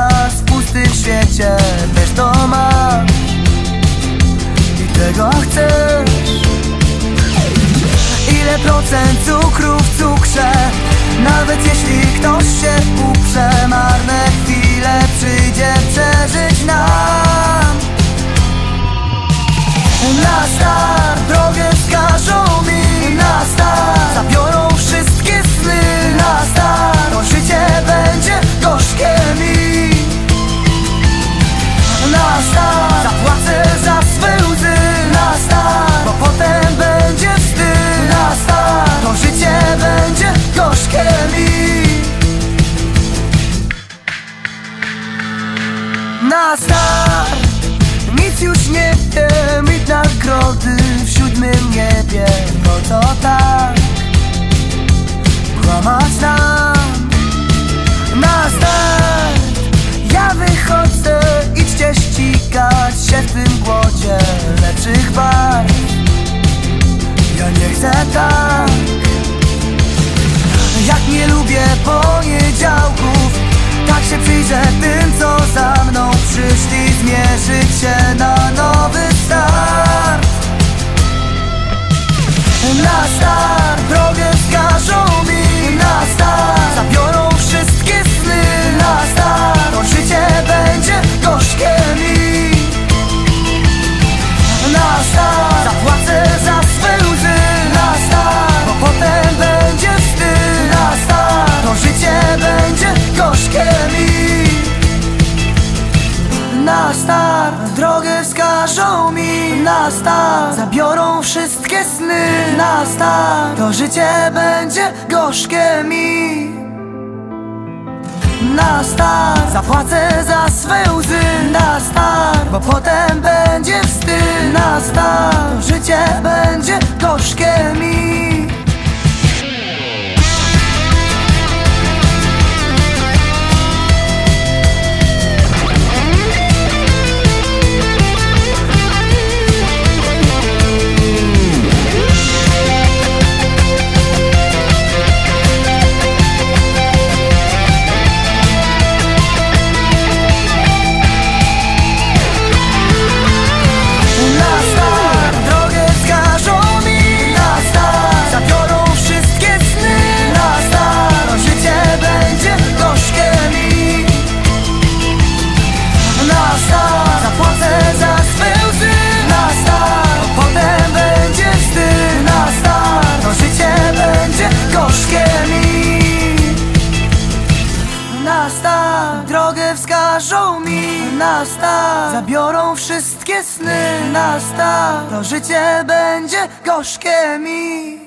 nas w pustym świecie też to masz i tego chcesz. Ile procent cukru w cukrze, nawet jeśli ktoś się uprze, marne chwile przyjdzie przeżyć nam. Na start drogę wskażą mi, na start zabiorą wszystkie sny, na start to życie będzie gorzkie mi. Na start zapłacę za swe łzy, na start, bo potem będzie wstyd. Na start to życie będzie gorzkie mi. Na start nic już nie wiem i nagrody w siódmym niebie. No to tak, kłamać nam. Na start ja wychodzę, idźcie ścigać się w tym głodzie lepszych barw. Ja nie chcę tak. Jak nie lubię poniedziałków, tak się przyjrzę tym, co za mną przyszli zmierzyć się na nowy start. Na start drogę wskażą mi, na start zabiorą wszystkie sny, na start to życie będzie gorzkie mi. Na start zapłacę za swe łzy, na start, bo potem będzie wstyd. Na start to życie będzie gorzkie mi. Na start drogę wskażą mi, na start zabiorą wszystkie sny, na start to życie będzie gorzkie mi. Na start zapłacę za swe łzy, na start, bo potem będzie wstyd. Na start to życie będzie gorzkie mi. Na start drogę wskażą mi, na start zabiorą wszystkie sny, na start to życie będzie gorzkie mi.